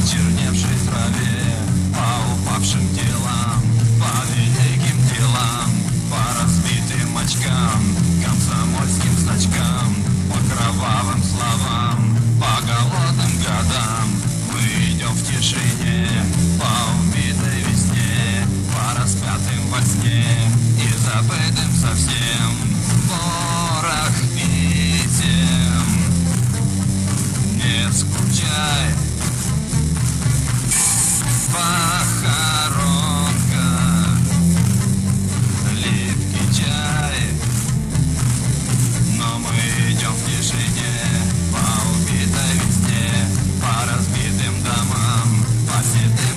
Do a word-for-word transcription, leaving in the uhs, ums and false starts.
почерневшей траве, по упавшим телам, по великим делам, по разбитым очкам, комсомольским значкам, по кровавым словам, по голодным годам. Мы идем в тишине, по убитой весне, по распятым во сне и забытым совсем ворох писем. Не скучай, похоронка, липкий чай, но мы идем в тишине, по убитой весне, по разбитым домам, по седым